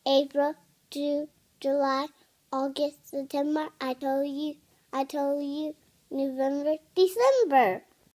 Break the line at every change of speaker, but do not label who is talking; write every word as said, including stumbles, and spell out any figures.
April, June, July, August, September. I told you, I told you, November, December.